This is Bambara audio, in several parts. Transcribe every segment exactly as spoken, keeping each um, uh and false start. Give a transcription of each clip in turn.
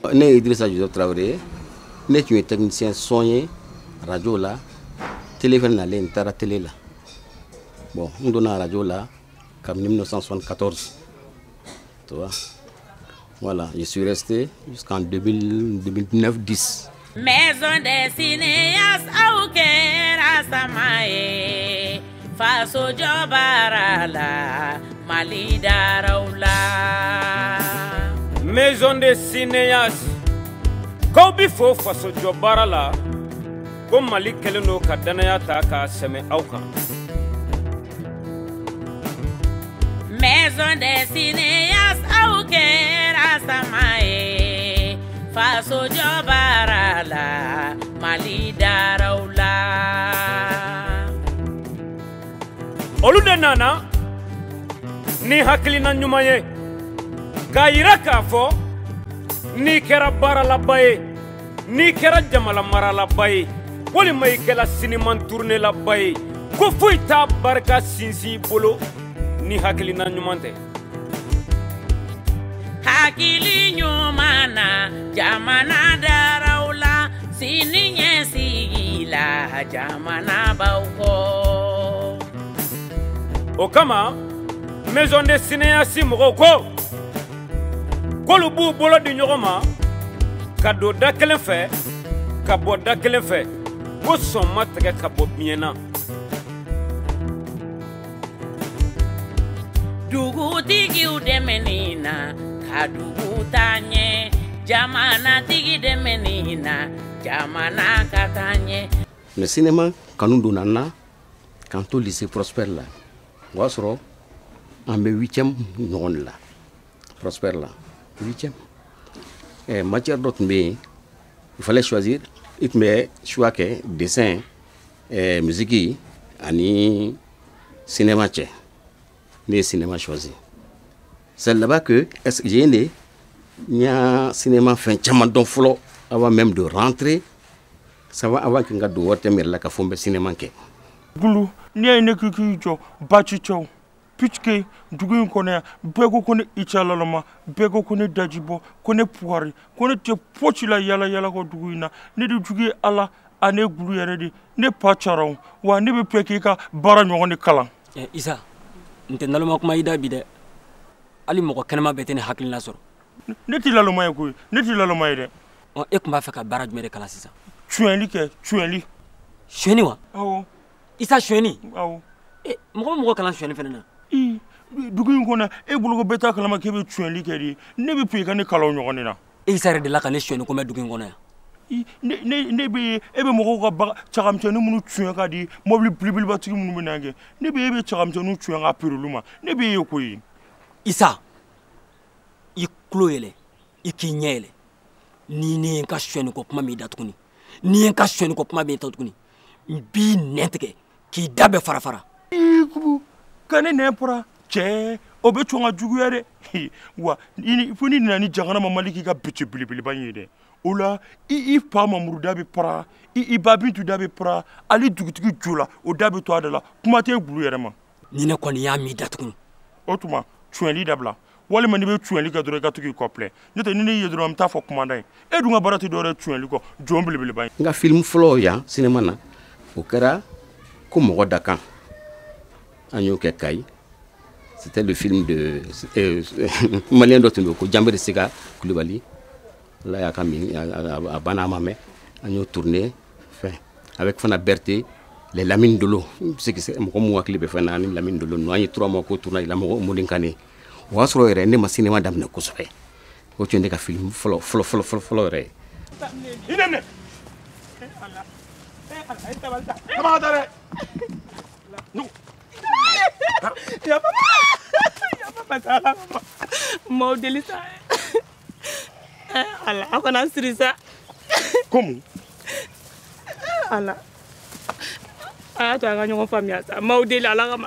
Ne Idrissa Joseph Traoré, ne suis un technicien soigné, radio là, téléphone là, l'intara télé là. Bon, on donne la radio là, comme mille neuf cent soixante-quatorze. Tu vois? Voilà, je suis resté jusqu'en deux mille neuf dix. Maison des cinéastes au Kera Samae, Faso Jobarala, Malida Raula. Maison des cinéastes, Kobi fo Faso Jobarala, comme Malik Keleno Kadanaya Taka Seme Auka. Maison des cinéastes au Kera Samae, Faso Jobarala, Malida Raula. Olude nana, ni hakilina nyumaye, kaira kafo, ni kera bara labaye, ni kera jamala mara labaye, wali maikela siniman tourne labaye, ko fuita barka sinsi bolo, ni hakilina nyumante. Hakili nyumana, jamana daraula, sininye sigila, jamana bauko. Okama, maison de cinéastes moko, kolubu bolo di nyogoma, kado da kelen fe, kabo da kelen fe, ko soma tege kabo biena. Dugu tigi udemenina, kadugu tanye, jamana tigi demenina, jamana katanye. Le cinéma, quand nous donnons, quand au lycée Prosper là, on va en huitième, non là, Prosper là, huitième. Et matière d'autres, mais il fallait choisir, il me choix que dessin, et musique, ani cinéma tché. Les cinémas choisis. C'est là-bas que j'ai né, il y a un cinéma fin tchamadon flo avant même de rentrer. Ça va avant que ngado wote mer la ka fombe cinéma ke. Gulu, ni ay ne kiki jo, bachi chow. Pitke, dugu kone, bego kone ichalalama, bego kone dajibo, kone puari, kone te pochi la yala yala ko dugu ina, ne du dugu ala, ane gulu yaredi, ne pacharong, wa ne be peke ka bara nyongone kala. Eh, Isa. Nte naloma kuma ida bide ali moko kenema betene hakilina soro neti laloma yakuy neti laloma ide on e kuma fa ka baraj mere kala sisa tuenli ke tuenli shweni wa awo Isa shweni awo e moko moko kala shweni fenena i dugu ngona e bulugo beta kala ma kebe tuenli ke di ne be pe ka ne kala nyogoni na e Isa re de la ka ne shweni ko me dugu ngona ya ne ne ne be ebe moko ka chakamtene munu tuen ka di mobile blibil batigi munu menange ne be ebe chakamtene tuen ka piruluma ne be yokoyi Isa i kloyele i kinyele ni ne ka shweni ko kuma mi datukuni ni ka shweni ko kuma mi datukuni bi netke ki dabe farafara i kubu kane ne pora che obe chonga jugu yare wa ini funi nani jangana mamaliki ka biche blibil banyide ola i i pa mamuru dabe para i i babintu dabe para ali dugutigi jola o dabe to adala kuma te gulu yere ma ni ne koni ya mi datukuni otuma tuenli dabla wali mani be tuenli ka dore ka tuki couple nete ni ne yedro am ta fo commandant e dunga barati dore tuenli ko jombele bele bay nga film flow ya cinéma na o kera ko mo dakan anyo ke kay c'était le film de euh, malien d'autre ko Jambere Siga Koulibaly. Là, il y a Camille, à Banamame, on a tourné, fait, avec Fana Berté, les lamines de l'eau. C'est que c'est comme moi qui l'ai fait, les lamines de l'eau. Nous avons trois mois qu'on tourne, il a mouru cané. On a sur le renne, ma cinéma d'amne cousue. Quand tu as un film, follow, follow, follow, follow, follow, follow. Mau delisa. Ala, aku nak serisa. Como? Ala. Ah, tu agak nyong famia sa. Mau deli ala kama.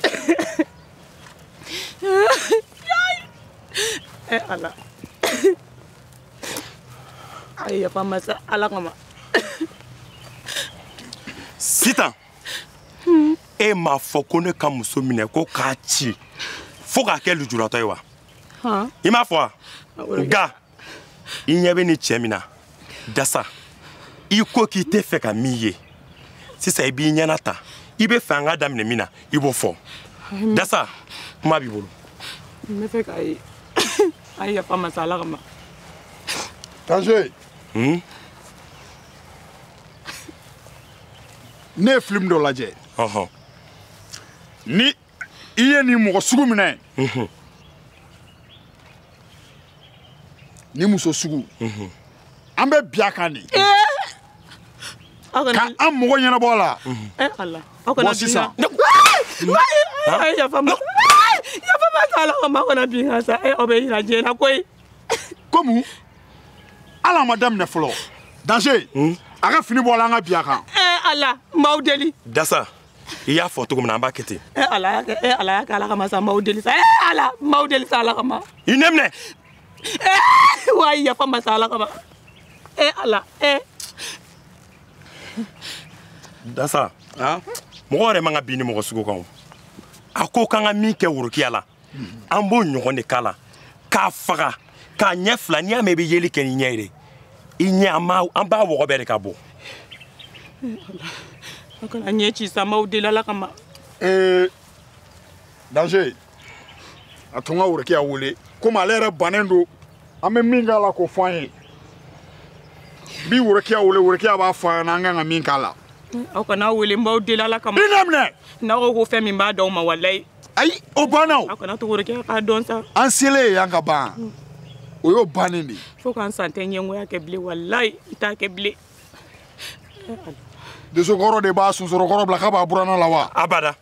Eh, ala. Ay, apa masa ala kama. Sita. E ma fo ko ne ka muso minɛ ko k'a ci fo k'a kɛ lujuratɔ ye wa? Han. I m'a fɔ wa? Nga i ɲɛ bɛ ni cɛ min na Dasa i ko k'i tɛ fɛ ka min ye sisan i b'i ɲɛna ta i bɛ fɛ an ka daminɛ min na i b'o fɔ Dasa kuma b'i bolo n bɛ fɛ k'a ye a ye yafa masa Ala kama Danger hmm ne ye film dɔ lajɛ ɔhɔn ni i ye nin mɔgɔ sugu minɛ mhm ni muso sugu mhm an bɛ bi a kan de aw ka kana an mɔgɔ ɲɛnabɔ a la eh Ala aw kana Bɔ sisan. a ye yafa masa yafa masa Ala kama aw kana bin kan sa eh aw bɛ yira diɲɛ na koyi komi ala ma daminɛ fɔlɔ Danger a ka fini bɔ la an ka bi a kan eh Ala m'aw deli Dasa i y'a fɔ cogo min na an b'a kɛ ten eh Ala y'a kɛ eh Ala y'a kɛ Ala kama sa m'aw deli sa eh Ala m'aw deli sa Ala kama i nɛ minɛ eh wa a ye yafa masa Ala kama eh Ala eh Dasa mɔgɔ yɛrɛ man ka bin ni mɔgɔ sugu kan a ko k'an ka min kɛ worokiya la an b'o ɲɔgɔn de k'a la k'a faga k'a ɲɛ fila n'i y'a mɛn i bɛ yeli kɛ ni ɲɛ ye i ɲɛ an b'a an b'a wɔgɔ bɛɛ de ka bɔ aw kana ɲɛ ci sa m'aw deli Ala kama ee Danger a tun ka worokiya wele komi ale yɛrɛ bannen don an bɛ min k'a la k'o fɔ an ye bi worokiya wele worokiya b'a fɔ an ɲɛna an kan ka min k'a la aw kana wele m'aw deli Ala kama i daminɛ n'aw ko ko fɛn min b'a d'aw ma walayi ayi o banna o aw kana to worokiya k'a dɔn sa an selen yan ka ban o y'o bannen de fo k'an san tɛ ɲɛngoya kɛ bilen walayi i t'a kɛ bilen dosokɔrɔ de b'a sunsorokɔrɔ bila k'a b'a buranna la wa abada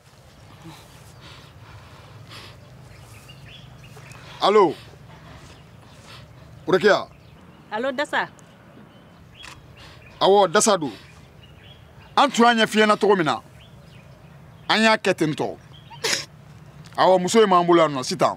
allo worokiya Allo Dasa awɔ Dasa don an tun y'a ɲɛf'i ɲɛna cogo min na an y'a kɛ ten tɔ awɔ muso in m'an bolo yan nɔ sitan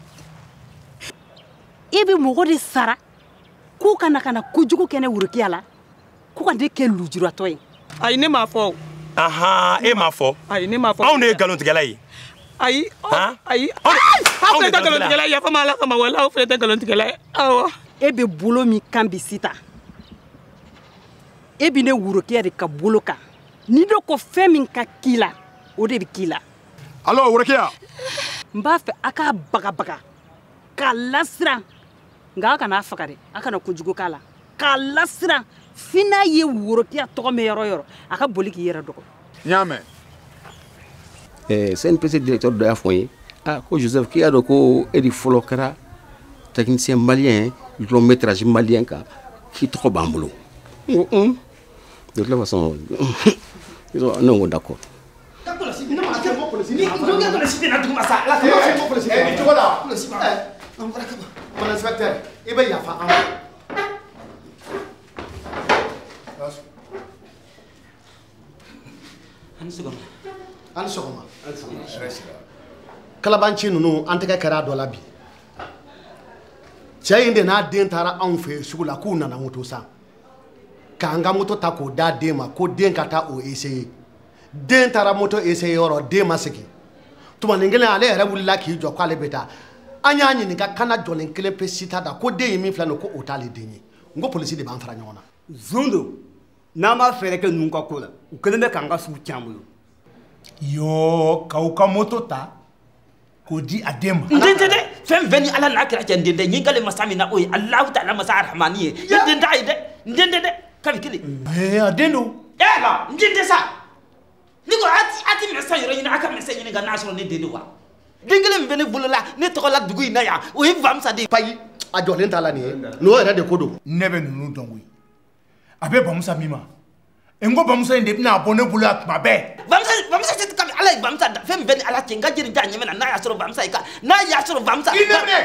i bɛ mɔgɔ de sara k'u kana kana kojugu kɛ ne worokiya la k'u ka ne kɛ lujuratɔ ye ayi ne m'a fɔ o ahan e m'a fɔ ayi ne m'a fɔ anw de ye nkalontigɛla ye ayi Han? ayi Anw de- aw anw de fɛnɛ tɛ nkalontigɛla. nkalontigɛla ye yafa ma Ala kama walayi aw fɛnɛ tɛ nkalontigɛla ye awɔ e bɛ bolo min kan bi sitan e bɛ ne worokiya de ka bolo kan ni ne ko fɛn min ka k'i la o de bɛ k'i la allo worokiya n b'a fɛ a k'a bagabaga k'a lasiran nka a kana a faga dɛ a kana kojugu k'a la k'a lasiran f'i n'a ye worokiya tɔgɔ mɛn yɔrɔ o yɔrɔ a ka boli k'i yɛrɛ dɔgɔ n y'a mɛn Eh, C N P C directeur dɔ y'a fɔ n ye ah ko Joseph k'i y'a dɔn ko e de fɔlɔ kɛra technicien malien long métrage malien kan k'i tɔgɔ b'an bolo n ko un de toute façon ne ko d'accord i bɛ yafa an ma an sɔgɔma kalabanci ninnu an tɛgɛ kɛra dɔ la bi cɛ in de n'a den taara anw fɛ sugu la k'u nana moto san k'an ka moto ta k'o d'a den ma ko den ka taa o essayer den taara moto essayer yɔrɔ den ma segin tumanin kelen ale yɛrɛ wulila k'i jɔ k'ale bɛ taa an y'a ɲininka kana jɔlen kelen pe sita da ko den ye min filɛ nin ye ko o t'ale den ye n ko polisi de b'an fara ɲɔgɔn na zon don n'an b'a fɛɛrɛ kɛ ninnu ka ko la u kelen bɛ k'an ka sugu tiɲɛ an bolo yoo k'aw ka moto ta k'o di a den ma n den tɛ dɛ fɛn fɛn ni ala n'a kɛra cɛ n den tɛ ɲinkale masa min na o ye alahu taala masa arahamani ye n den t'a ye dɛ n den tɛ dɛ kabi kelen ee a den don ɛ la n den tɛ sa ni ko a ti a ti mɛsɛn yɔrɔ ɲini a ka mɛsɛn ɲini ka n'a sɔrɔ ne den don wa den kelen min bɛ ne bolo la ne tɔgɔ la dugu in na yan o ye vamusa de ye payi a jɔlen t'a la nin ye n'o yɛrɛ de ko don ne bɛ ninnu dɔn koyi a bɛ bamusa min ma n ko bamusa in de bɛna bɔ ne bolo yan tuma bɛɛ vamusa vamusa tɛ kabi ala ye vamusa da fɛn min bɛ ni ala cɛ n ka jeli t'a ɲɛmɛ na n'a y'a sɔrɔ vamusa ye ka n'a y'a sɔrɔ vamusa i nɛminɛ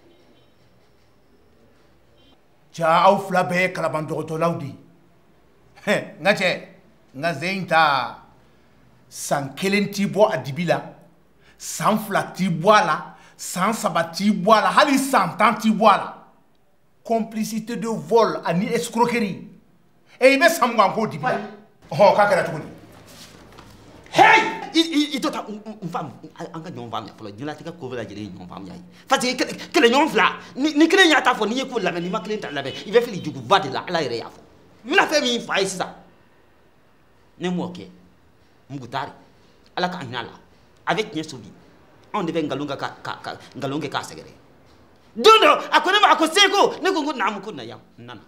ja aw fila bɛɛ ye kalaban dɔgɔtɔlaw de ye hɛn n ka cɛ n ka ze in ta san kelen t'i bɔ a dibi la san fila t'i bɔ a la san saba t'i bɔ a la hali san tan t'i bɔ a la complicité de vol ani escroquerie e i bɛ san mugan k'o dibi la ɔhɔn k'a kɛra cogo di hey i dɔ ta n faamu an ka ɲɔgɔn faamuya fɔlɔ diɲɛlatigɛ ko bɛɛ lajɛlen ye ɲɔgɔn faamuya ye parce que kɛlɛ ɲɔgɔn fila ni kelen y'a ta fɔ n'i ye ko lamɛn n'i ma kelen ta lamɛn i bɛ fili juguba de la ala yɛrɛ y'a fɔ n bɛna fɛn min fa ye sisan ne m'o kɛ mugutari ala k'a hinɛ a la a bɛ tiɲɛ so bi anw de bɛ nkalon kɛ ka nkalon kɛ k'a sɛgɛrɛ don dɔ a ko ne ma a ko seko ne ko n ko naamu ko na yan n nana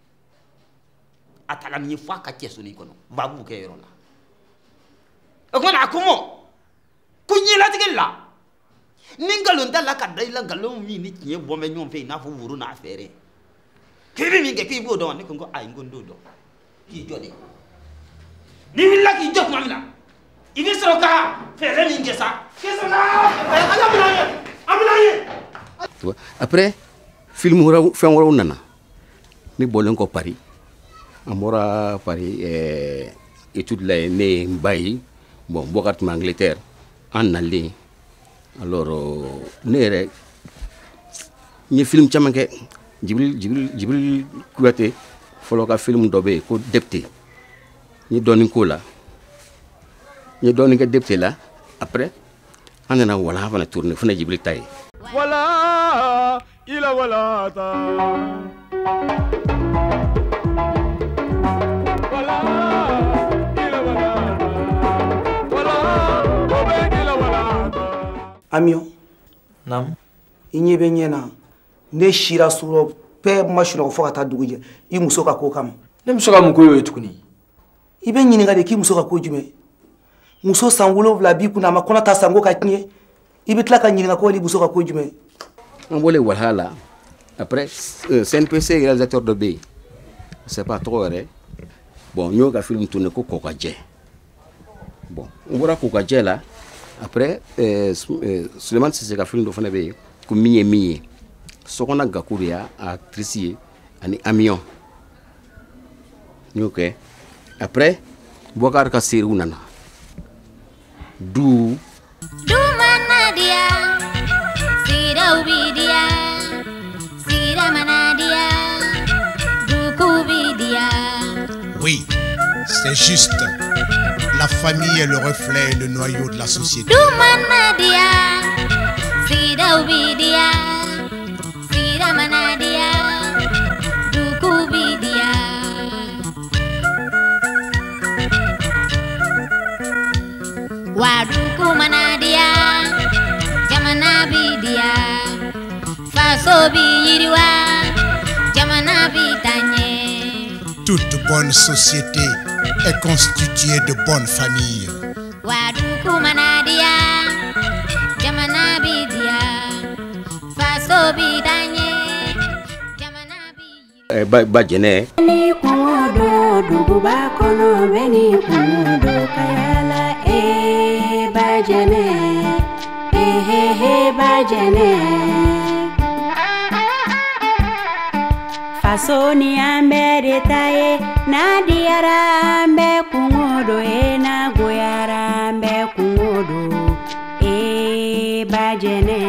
a taara min ye fo a ka cɛsoni kɔnɔ baabu kɛ yɔrɔ la o kumana a ko mɔ ko ɲɛlatigɛ la ni nkalon t'a la ka da i la nkalon min ni tiɲɛ bɔn bɛ ɲɔgɔn fɛ i n'a fɔ woro n'a fɛɛrɛ k'i bɛ min kɛ k'i b'o dɔn ne ko n ko ayi n ko n t'o dɔn k'i jɔ de n'i wulila k'i jɔ tuma min na i bɛ sɔrɔ ka fɛɛrɛ min kɛ sa k'i sɔrɔ ka ala bɛna ye a bɛna ye. Après film wɛrɛw fɛn wɛrɛw nana ne bɔlen kɔ Paris an bɔra Paris ɛɛ étude la yen ne ye n ba ye bon bɔka tun bɛ Angleterre an nalen alors ne yɛrɛ n ye film caman kɛ Jibril Jibril Jibril Kuyate fɔlɔ ka film dɔ bɛ yen ko Depte n ye dɔɔnin k'o la n ye dɔɔnin kɛ Depte la après an nana Walaha fana tourner fana Jibril ta ye. Wala ila wala ta wala ila wala wala obe ila wala ta Amion nam inye be nyena ne shira suro pe mashino fo ka ta dugu je I muso ka ko kam ne muso ka mun ko yo tukuni I be nyini ga de ki muso ka ko jume muso sangulo vla bi kuna ma kona ta sango ka tinye I be tla ka nyini ga ko li muso ka ko jume on voulait Walaha là après euh, C N P C réalisateur de B c'est pas trop vrai bon nous ka film tourné ko Kokadje bon on voit Kokadje là après euh, euh, Suleiman Sise ka film do fana be ko miye miye sokona gakuria actrice ani Amion ñu ke après Bokar ka série nana du du manadia sira ubidia sira manadia du kubidia. Oui, c'est juste. La famille est le reflet et le noyau de la société. Du manadia sira ubidia sira manadia du kubidia. Waduku manadia jamana bidia faso biyiriwa jamana bitanye. Toute bonne société est constituée de bonnes familles. Waduku manadia jamana bidia faso bitanye jamana biyiriwa ba ba jene ni kuodo dugu ba kono beni kuodo kayala e bajene e he he bajene fasoni ambe taye na diara ambe kungodo e na goyara ambe kungodo e bajene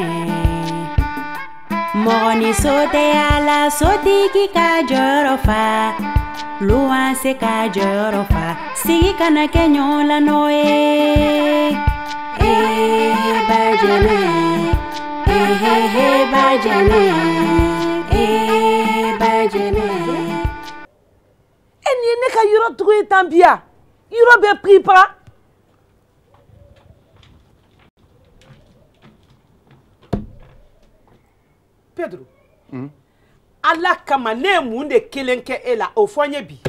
moni sote ala soti ki ka jorofa luan se ka jorofa si kana kenyola noe e bajene e he he bajene e bajene eni ne ka yoro trouver tambia yoro be pris pas Pedro mm. ala kama ne mun de kelen ke ela o fonye bi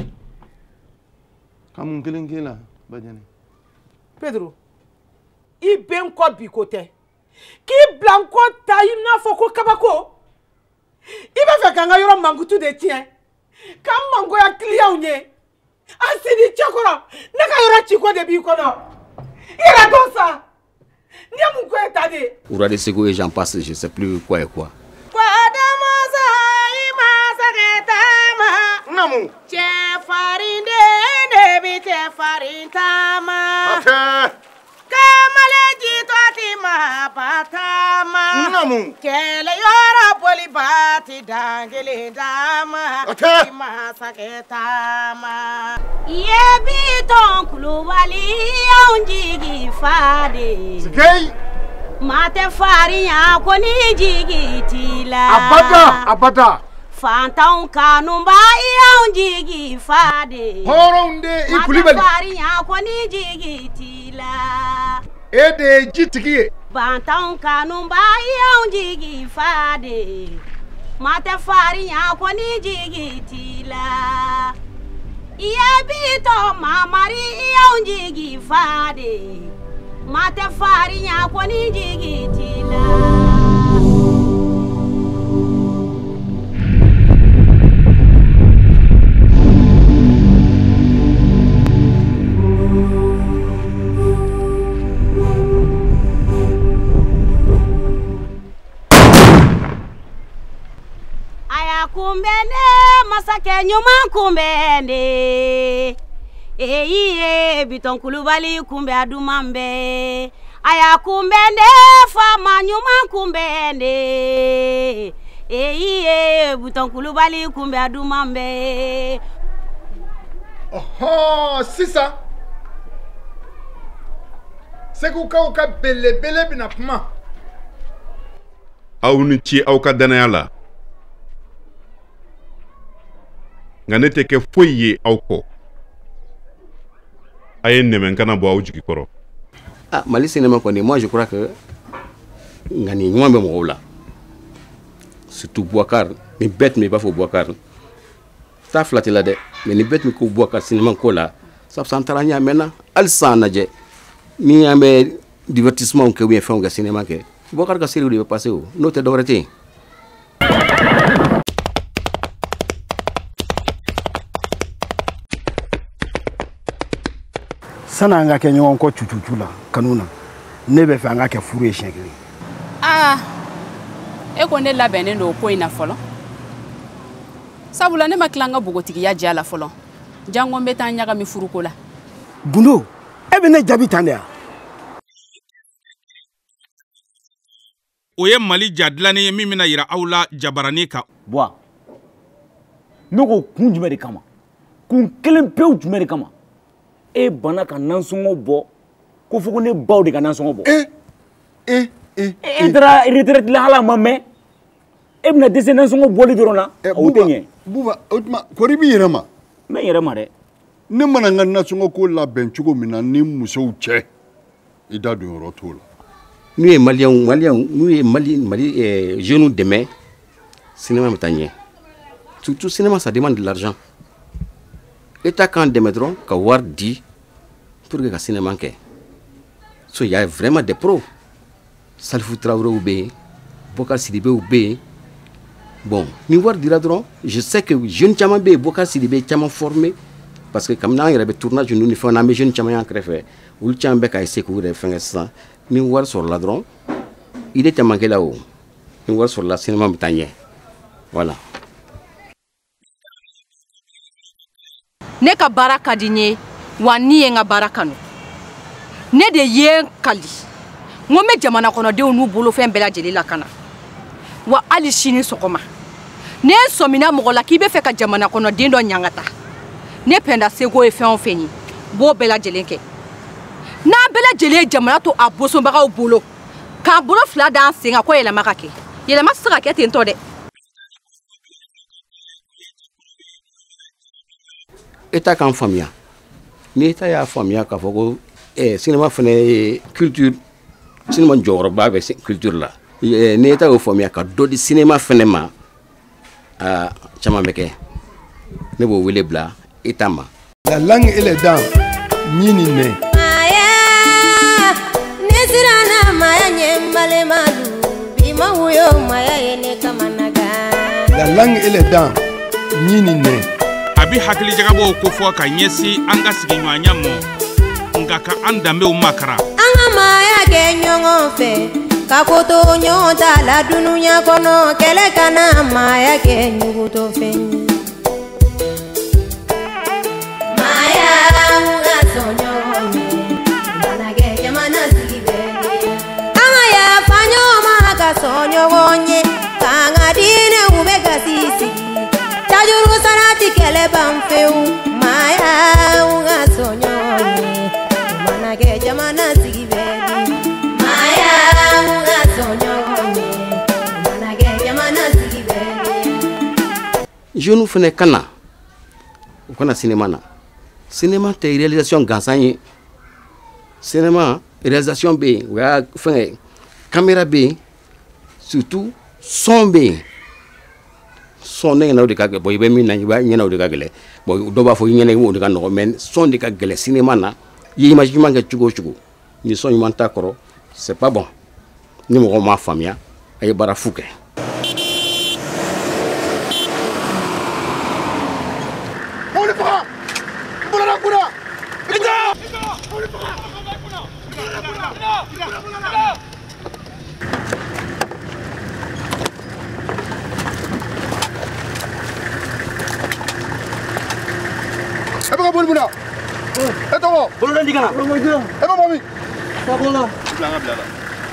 kamun kelen ke la bajene Pedro I ben ko bi kote ki blanco ta ina foko kabako I be fe kanga yoro mangutu de tien kam mango ya client nye asidi chakoro ne ka yoro chiko de bi kono ira dosa ni amun ko etade Oura de Sego et j'en passe je sais plus quoi et quoi. Namu che farinde ne bi che farintama okay kamale jito ti ma patama Namu. Kele yora boli bati dangele dama. Ate. Masake tama. Ye biton kulubali onjigi fade. Sikei. Mate farinya koni jigi tila. Abada, abada. Fantaun kanumba onjigi fade. Horonde ikulibali. Mate farinya koni jigi tila. Ede jitigi. Bantaun kanumba onjigi fade. Mate farinya koni jigi tila. Ye bito mamari onjigi fade. Mate farinya koni jigi tila. Aya kumbene masake nyuma kumbene. Eyiye biton kulubali kumbe adumambe. Aya kumbende fama nyuma kumbende. Eyiye biton kulubali kumbe adumambe. Oho, sisa. Seku ka uka bele bele bina kuma. Aw ni ci aw ka danaya la. Nga ne te ke foyi ye aw ko. Aye nemen kana bo aw jigi koro. Ah, Mali cinéma quoi, moi je crois que ngani nyuma be mo la. Surtout Bouakar, ni bête mais pas faut Bouakar. Ta flatte la de, mais ni bête mais ko Bouakar cinéma ko la. Ça s'entend nya mena al sanaje. Ni amé divertissement que bien fait au cinéma que. Bouakar ka série de passer où? Note d'orité. Sana anga ke ɲɔgɔn kɔ cucucu la kanu na ne bɛ fɛ an ka kɛ furu ye siɲɛ kelen. Ah, e ko ne labɛnnen don o ko in na fɔlɔ sabula ne ma tila an ka bogotigiya diya la fɔlɔ jango n bɛ taa ɲagami furuko la. Gundo e bɛ ne jaabi tan de yan. O ye Mali ja dilannen ye min bɛna yira aw la jabarani kan. Bwa ne ko kun jumɛn de kama kun kelen pewu jumɛn de kama e bana ka nansɔngɔ bɔ ko fo ko ne baw de ka nansɔngɔ bɔ. Eh eh eh. E taara retraite la hala ma mɛn e bɛna dɛsɛ nansɔngɔ bɔli dɔrɔn na o tɛ ɲɛ. Buba o tuma kɔri b'i yɛrɛ ma. N bɛ n yɛrɛ ma dɛ. Ne mana n ka nansɔngɔ ko labɛn cogo min na ni musow cɛ i da don yɔrɔ t'o la. N'u ye maliyɛnw maliyɛnw n'u ye Mali Mali euh, jeunes dɛmɛ cinéma bɛ taa ɲɛ. Surtout cinéma ça demande de l'argent. État kan dɛmɛ dɔrɔn ka wari di pour que ka cinéma kɛ. So il y a vraiment des pros. Salifou Traoré bɛ yen, Bokar Sidibé bɛ yen. Bon, ni wari dira dɔrɔn je sais que jeunes caman bɛ yen Bokar Sidibé caman formé parce que comme n'an yɛrɛ bɛ tournage ninnu ni fɛnw na an bɛ jeunes caman y'an kɛrɛfɛ olu caman bɛ ka essayer k'u yɛrɛ fɛngɛ sisan ni wari sɔrɔla dɔrɔn idée tɛ manqué la o ni wari sɔrɔla cinéma bɛ taa ɲɛ voilà. Ne ka baara ka di n ye wa ni ye n ka baara kanu ne de ye n kali n ko n bɛ jamana kɔnɔdenw n'u bolofɛn bɛɛ lajɛlen lakana wa hali sini sɔgɔma ne sɔmina mɔgɔ la k'i bɛ fɛ ka jamana kɔnɔden dɔ ɲangata ne Penda Seko ye fɛn o fɛn ye b'o bɛɛ lajɛlen kɛ n'an bɛɛ lajɛlen ye jamana to a bosonbagaw bolo k'a bolo fila d'an sen kan ko yɛlɛma ka kɛ yɛlɛma tɛ se ka kɛ ten tɔ dɛ. État kan faamuya ni État y'a faamuya k'a fɔ ko eh, cinéma fana ye culture cinéma jɔyɔrɔba bɛ culture la eh, ni État y'o faamuya ka dɔ di cinéma fana ma ah, caman bɛ kɛ ne b'o wele bila État ma. La langue et les dents ñini ne. Maya nesirana maya nyembale malu bima huyo maya yene kamanaga. La langue et les dents ñini ne. Abi hakili jagabo ko fo ka ɲɛsi an ka sigi ɲɔgɔnya mɔ nka ka an danbew makara. An ka maya kɛ ɲɔgɔn fɛ ka koto ɲɔgɔn ta la dunuya kɔnɔ kɛlɛ kana maya kɛ ɲuguto fɛn ye. Maya ka sɔn ɲɔgɔn ye mana kɛ jamana sigi bɛɛ ye. An ka yafa ɲɔgɔn ma ka sɔn ɲɔgɔn bɛɛ ban fewu maaya nga soɲɔgɔn ye mana kɛ jamana sigi bɛ di maaya nga soɲɔgɔn ye mana kɛ jamana sigi bɛ di. Jeune fana kana u kana cinéma na cinéma tɛ réalisation gansan ye cinéma réalisation bɛ yen o y'a fɛngɛ caméra bɛ yen surtout son bɛ yen son ne ɲɛna o de ka gɛlɛn bon i bɛ min na i b'a ɲɛna o de ka gɛlɛn bon dɔw b'a fɔ i ɲɛna o de ka nɔgɔn mais son de ka gɛlɛn cinéma na i ye image ɲuman kɛ cogo o cogo ni son ɲuman t'a kɔrɔ c'est pas bon ni mɔgɔw m'a faamuya a ye baara fu kɛ. Ebe ka boli muna. E togo. Bolo dan digana. Bolo dan. Ebe mami. Ta bola. Bila nga bila la.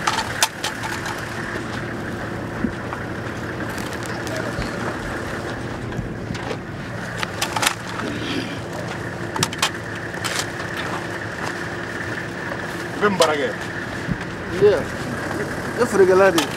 Ebe mbarage. Yeah. E fregala di.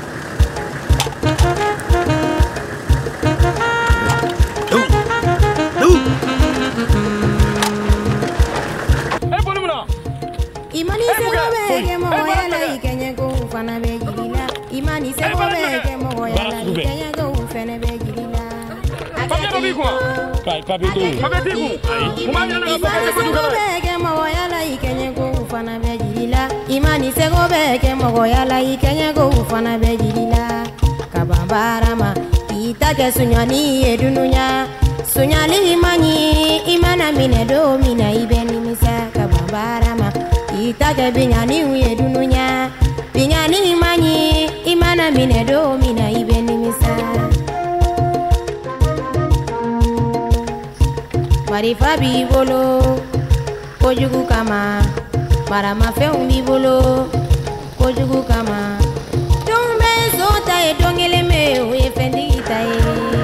Imani sego bege mo yala ikenye go fana be gilila imani sego bege mo yala ikenye go fana be gilila pape bi ko kai pape to pape ti ko imani sego bege mo yala ikenye go fana be gilila imani sego bege mo yala ikenye go fana be gilila kabambarama ita ke sunyani edununya sunyali imani imana mine do mina ibeni misa kabambarama ita ke binyani uye dununya binyani imani imana mine do mina ibeni misa marifa bibolo kojugu kama marama feun bibolo kojugu kama tumbe zota e dongele me uye fendi itae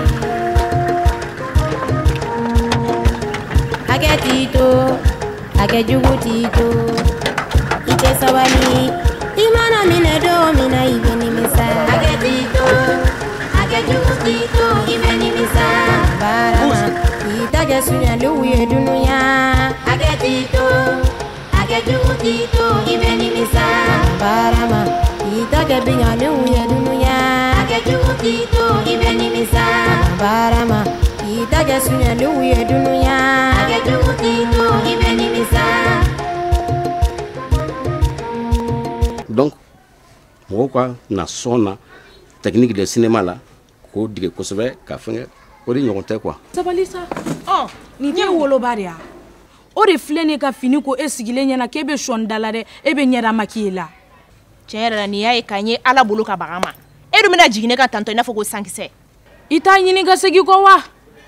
ake tito ake jugu tito ike sabali imana mine do mina ibeni misa ake tito ake jugu tito ibeni misa barama itage sunya luye dunuya ake tito ake jugu tito ibeni misa barama itage binya luye dunuya ake jugu tito ibeni misa barama itage sunya luye dunuya ake jugu tito ibeni misa. Donc mɔgɔw ka na sɔn na technique de cinéma la k'o dige kosɛbɛ ka fɛngɛ o de ɲɔgɔn tɛ quoi. Sabali sa ɔ nin tɛ woloba de ya o de filɛ nin ka fini ko e sigilen ɲɛna k'e bɛ sɔni da la dɛ e bɛ ɲɛda maquiller la. Tiɲɛ yɛrɛ la nin y'a ye ka ɲɛ ala bolo ka baga ma e dun bɛna jigin ne ka tantɔ i n'a fɔ ko sankisɛ. I t'a ɲini ka segin kɔ wa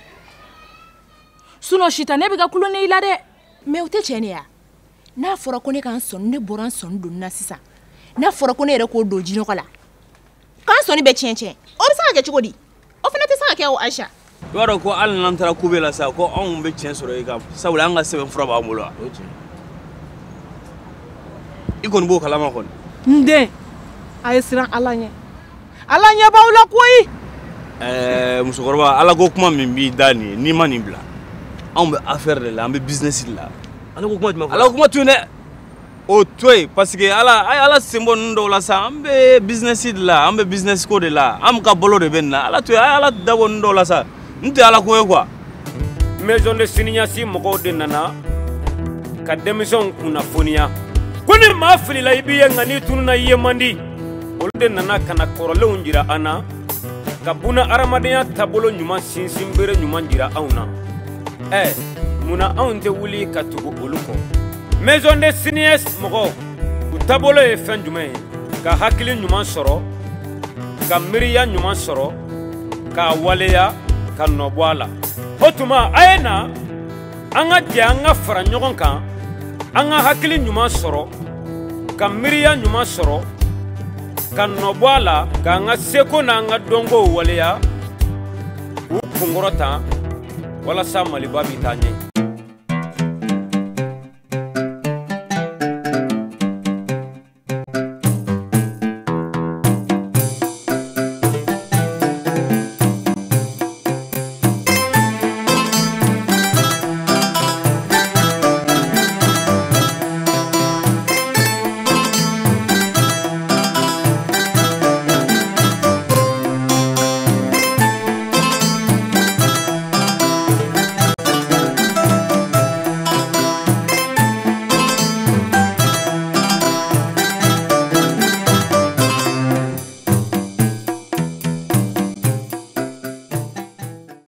sinon sita ne bɛ ka kulo ne i la dɛ. Mais o tɛ tiɲɛ ne ya n'a fɔra ko ne ka n sɔni ne bɔra n sɔni donni na sisan n'a fɔra ko ne yɛrɛ k'o don jinɔgɔ la k'an sɔni bɛ tiɲɛ tiɲɛ o bɛ se ka kɛ cogo di o fana tɛ se ka kɛ o Ayisa. I b'a dɔn ko hali n'an taara kube la sa ko anw bɛ tiɲɛ sɔrɔ i kan sabula an ka sɛbɛn fura b'an bolo wa. I kɔni b'o kalama kɔni. N den a ye siran ala ɲɛ ala ɲɛ b'aw la koyi. Ɛɛ musokɔrɔba ala ko kuma min b'i da nin ye n'i ma nin bila anw bɛ affaire de la an bɛ business de la. ala ko kuma jumɛn fɔ. ala ko kuma to yen dɛ o to yen parce que ala a ye ala sen bɔ ninnu dɔw la sa an bɛ business de la an bɛ business ko de la an ka balo de bɛ nin na ala to yen a ye ala dabɔ ninnu dɔw la sa n tɛ ala ko ye quoi. maison de siniɲasi mɔgɔw de nana ka denmisɛnw kunnafoniya ko ni maa filila i b'i ye nka n'i tununa i ye man di olu de nana ka na kɔrɔlenw jira an na ka buna adamadenya taabolo ɲuman sinsin bere ɲuman jira anw na ɛ munna anw tɛ wuli ka tugu olu kɔ maison de siniɲasi mɔgɔw u taabolo ye fɛn jumɛn ye ka hakili ɲuman sɔrɔ ka miiriya ɲuman sɔrɔ k'a waleya ka nɔ bɔ a la o tuma a ye na an ka jɛ an ka fara ɲɔgɔn kan an ka hakili ɲuman sɔrɔ ka miiriya ɲuman sɔrɔ ka nɔ bɔ a la k'an ka seko n'an ka dɔnkow waleya k'u kunkɔrɔta walasa maliba bi taa ɲɛ